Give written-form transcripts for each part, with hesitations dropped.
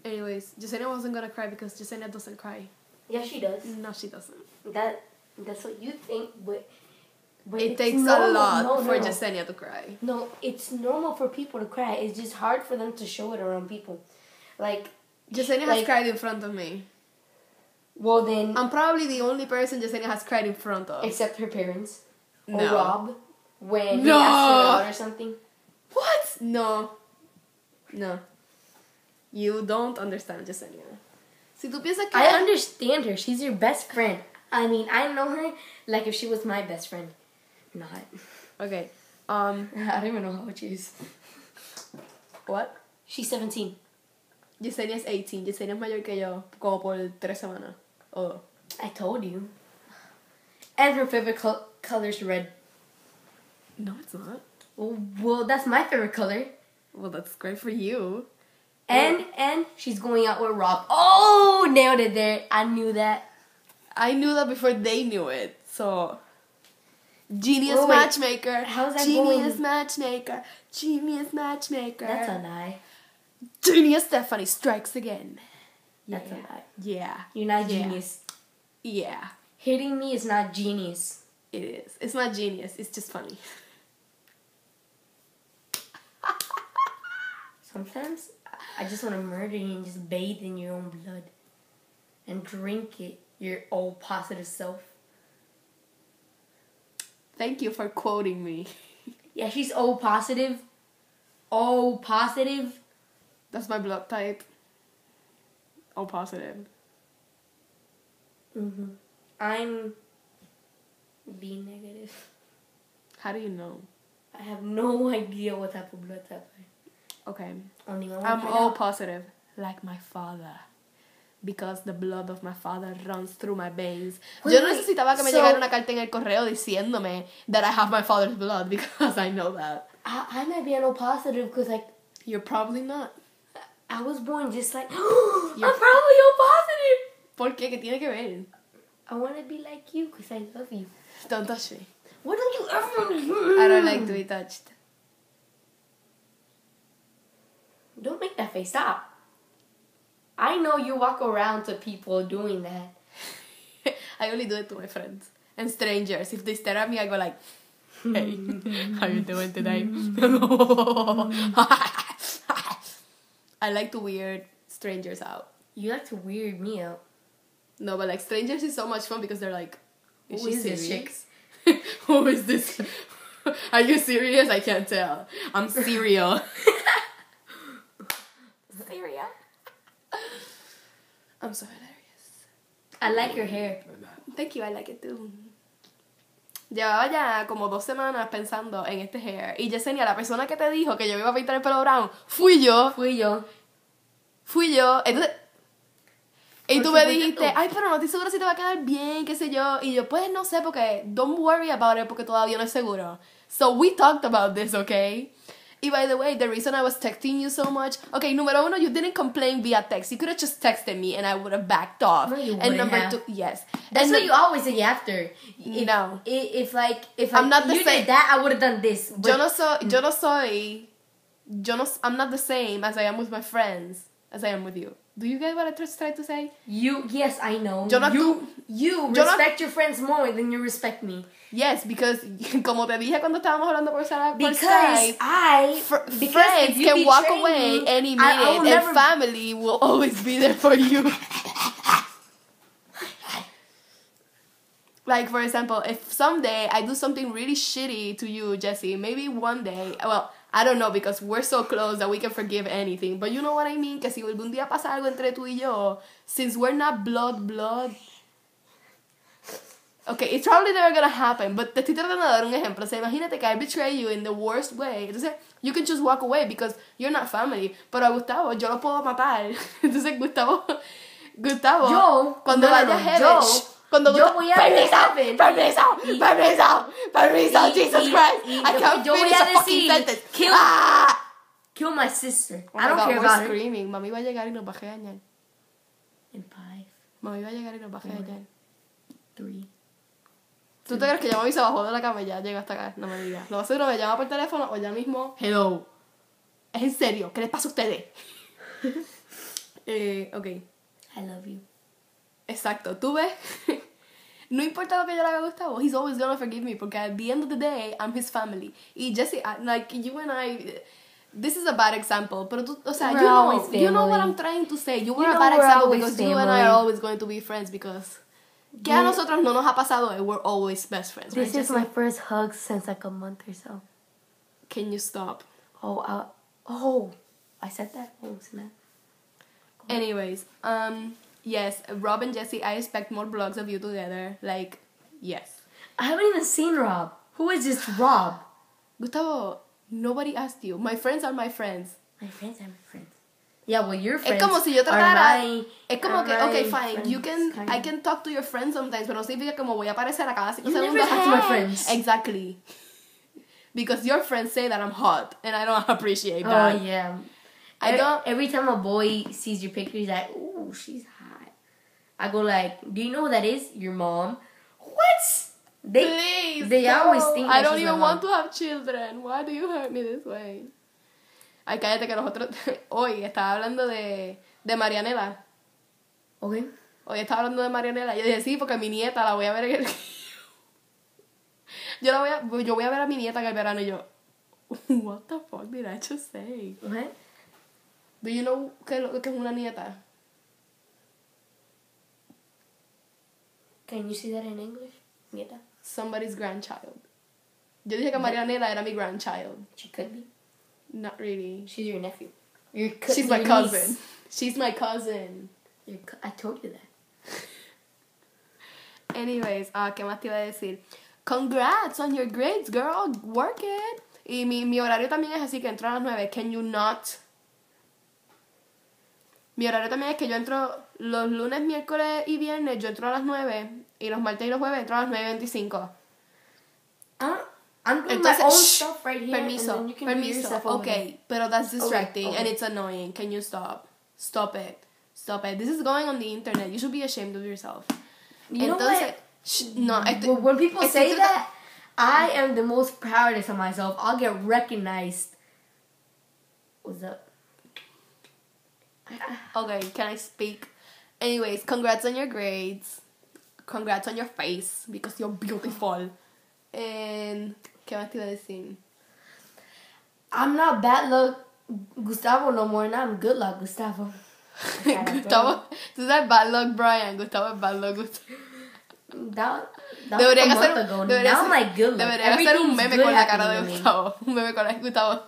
Anyways, Yesenia wasn't gonna cry because Yesenia doesn't cry. Yeah, she does. No, she doesn't. That's what you think, but it takes a lot for Yesenia to cry. No, it's normal for people to cry. It's just hard for them to show it around people. Like, Yesenia has cried in front of me. Well, then... I'm probably the only person Yesenia has cried in front of. Except her parents. No. Or Rob. When he asked her out or something. What? No. You don't understand Yesenia. Si tú piensas que... I understand her. She's your best friend. I mean, I know her like if she was my best friend. Not. Okay. I don't even know how old she is. What? She's 17. Yesenia es 18. Yesenia es mayor que yo. Como por 3 semanas. Oh. I told you. And her favorite color is red. No, it's not. Well, that's my favorite color. Well, that's great for you. And she's going out with Rob. Oh, nailed it there. I knew that. I knew that before they knew it. So, genius matchmaker. How's that genius going? Matchmaker. Genius matchmaker. That's a lie. Genius Stephanie strikes again. That's a lie. Yeah. You're not genius. Yeah. Hitting me is not genius. It is. It's not genius. It's just funny. Sometimes I just want to murder you and just bathe in your own blood. And drink it. Your old positive self. Thank you for quoting me. Yeah, she's O positive. O positive. That's my blood type. O positive. I'm B negative. How do you know? I have no idea what type of blood type I am. Okay. Only one. I'm O positive. Like my father. Because the blood of my father runs through my veins. Yo necesitaba que me llegara una carta en el correo diciéndome that I have my father's blood because I know that. I might be an O positive because like you're probably not. I was born just like I'm probably O positive. ¿Por qué? ¿Qué tiene que ver? I want to be like you because I love you. Don't touch me. Why don't you ever? I don't like to be touched. Don't make that face. Stop. I know you walk around to people doing that. I only do it to my friends and strangers. If they stare at me, I go like, "Hey, how you doing today?" I like to weird strangers out. You like to weird me out. No, but like strangers is so much fun because they're like, Who is this chick? Who is this? Are you serious? I can't tell. I'm cereal. Cereal? I'm so hilarious. I like your hair. Thank you, I like it too. Llevaba ya como 2 semanas pensando en este hair. Y Yesenia, la persona que te dijo que yo iba a pintar el pelo brown, fui yo. Entonces, y tú me dijiste, ay, pero no estoy segura si te va a quedar bien, qué sé yo. Y yo, pues no sé, porque don't worry about it, porque todavía no es seguro. So we talked about this, okay? Y by the way, the reason I was texting you so much, okay, número 1, you didn't complain via text. You could have just texted me and I would have backed off. No, you and wouldn't number have. 2, yes. That's and what you always say after. No. If I'm not the you same. did that, I would have done this. I'm not the same as I am with my friends as I am with you. Do you get what I tried to say? Yes, I know. You respect your friends more than you respect me. Yes, because como te dije cuando estábamos hablando por Skype, because friends can walk away any minute and family will always be there for you. Like, for example, if someday I do something really shitty to you, Jessie, maybe one day, well, I don't know, because we're so close that we can forgive anything, but you know what I mean? Que si algún día pasa algo entre tú y yo, since we're not blood, okay, it's probably never gonna happen, but te estoy tratando de dar un ejemplo. O sea, imagínate que I betray you in the worst way. Entonces, you can just walk away because you're not family. Pero a Gustavo, yo lo puedo matar. Entonces, Gustavo, cuando vaya heaven, cuando yo voy a permiso, Jesus Christ, I can't finish a fucking sentence. Kill my sister. Oh I don't care about screaming. Mami va a llegar y nos va a regañar. In 5. Mami va a llegar y nos va a regañar. 3. ¿Tú te crees que ya mami se bajó de la cama y ya llega hasta acá? No me digas. Lo seguro me llama por teléfono o ya mismo. Hello. Es en serio. ¿Qué les pasa a ustedes? Ok. I love you. Exacto. Tú ves. No importa lo que yo le haga a Gustavo, he's always gonna forgive me porque at the end of the day, I'm his family. Y Jesse, like, you and I, this is a bad example, pero tú, o sea, We're you know what family. I'm trying to say. You were You a know bad we're example always because you and I family. are always going to be friends because que a nosotros no nos ha pasado, we're always best friends, This right, is Jesse? my first hug since like a month or so. Can you stop? I said that. Oh, snap. Anyways, yes, Rob and Jesse, I expect more vlogs of you together. Like, yes. I haven't even seen Rob. Who is this Rob? Gustavo, nobody asked you. My friends are my friends. My friends are my friends. Yeah, well, your friends Es como si yo are tratara. my, Es como are que, my okay, fine. friends, You can, kind I of. can talk to your friends sometimes, pero no significa como voy a aparecer a cada 5 You segundos. never talk to my Hey. friends. Exactly. Because your friends say that I'm hot, and I don't appreciate that. Oh, yeah. I don't. Every time a boy sees your picture, he's like, ooh, she's hot. I go like, do you know who that is? Your mom. What? Please. They no. always think that I don't she's even my want mom. to have children. Why do you hurt me this way? Ay, cállate que nosotros hoy estaba hablando de Marianela. Okay. Hoy estaba hablando de Marianela. Yo dije, sí, porque mi nieta la voy a ver en el... yo voy a ver a mi nieta en el verano y yo, what the fuck did I just say? What? Do you know qué es una nieta? Can you see that in English? Nieta. Somebody's grandchild. Yo dije que Marianela era mi grandchild. She could be. Not really. She's your nephew. She's my cousin. She's my cousin. I told you that. Anyways, ¿qué más te iba a decir? Congrats on your grades, girl. Work it. Y mi horario también es así que entro a las 9. Can you not? Mi horario también es que yo entro los lunes, miércoles y viernes, yo entro a las 9. Y los martes y los jueves entro a las 9:25. I'm doing Entonces, my own shh, stuff right here. permiso, And then you can do your permiso. stuff over Okay, pero that's distracting okay. and it's annoying. Can you stop? Stop it. Stop it. This is going on the internet. You should be ashamed of yourself. You know Entonces, what? shh, no. But when people say that, I am the most proudest of myself. I'll get recognized. What's up? Okay, can I speak? Anyways, congrats on your grades. Congrats on your face because you're beautiful. And ¿qué más te iba a decir? I'm not bad luck Gustavo no more. Now I'm good luck Gustavo. Gustavo, tú sabes bad luck Brian. Gustavo es bad luck Gustavo. That Deberían was a hacer, month ago. deberían Now hacer- I'm like good luck. deberían hacer un Everything's meme good con la cara de happening to me. Gustavo. Un meme con la Gustavo.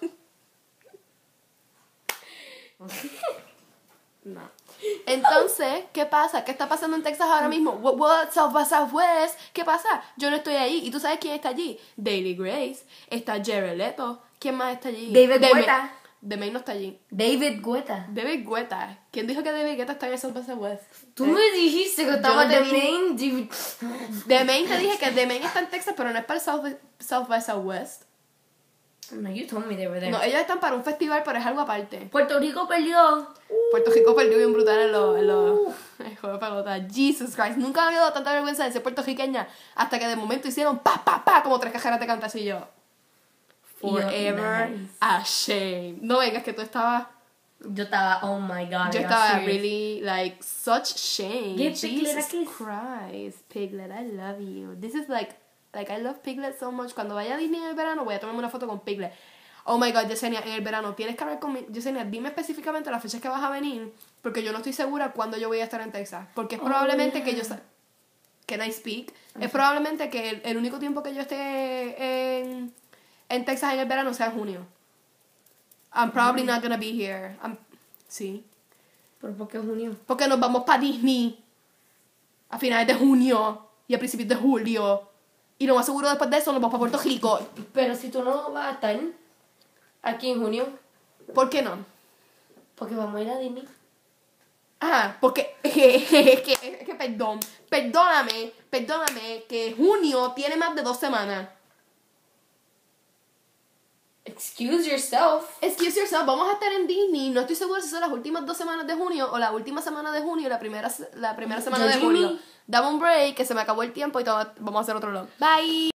No. Entonces, ¿qué pasa? ¿Qué está pasando en Texas ahora mismo? What South by Southwest? ¿Qué pasa? Yo no estoy ahí. ¿Y tú sabes quién está allí? Daily Grace. Está Jared Leto. ¿Quién más está allí? David Guetta. Demi no está allí. David Guetta. David Guetta. ¿Quién dijo que David Guetta está en el South by Southwest? Tú me dijiste que estaba no te de dije. main dude. The Main te dije que The Main está en Texas, pero no es para el South by Southwest. No, you told me they were there. No, ellos están para un festival, pero es algo aparte. Puerto Rico perdió. Puerto Rico perdió bien brutal en el juego de pelota. Jesus Christ, nunca me había dado tanta vergüenza de ser puertorriqueña hasta que de momento hicieron pa, pa, pa, como 3 cajeras de cantas y yo. Forever Nice. ashamed. No vengas que tú estabas. Yo estaba, oh my god. Yo are you estaba serious? really like such shame. Give Piglet a Jesus kiss. Christ, Piglet, I love you. This is like I love Piglet so much. Cuando vaya a Disney en el verano voy a tomarme una foto con Piglet. Oh my god, Yesenia, en el verano tienes que hablar conmigo. Yesenia, dime específicamente las fechas que vas a venir, porque yo no estoy segura cuándo yo voy a estar en Texas. Porque es probablemente que yo... Can I speak? Es probablemente que el único tiempo que yo esté en Texas en el verano sea en junio. I'm probably not gonna be here. Sí. ¿Pero por qué junio? Porque nos vamos para Disney a finales de junio y a principios de julio. Y lo más seguro después de eso nos vamos para Puerto Rico. Pero si tú no vas a estar aquí en junio, ¿Por qué no? porque vamos a ir a Disney. Ah, porque es que perdóname que junio tiene más de 2 semanas. Excuse yourself. Excuse yourself, vamos a estar en Disney. No estoy segura si son las últimas 2 semanas de junio o la última semana de junio o la primera semana de Jimmy. julio. Dame un break, que se me acabó el tiempo y vamos a hacer otro vlog. Bye.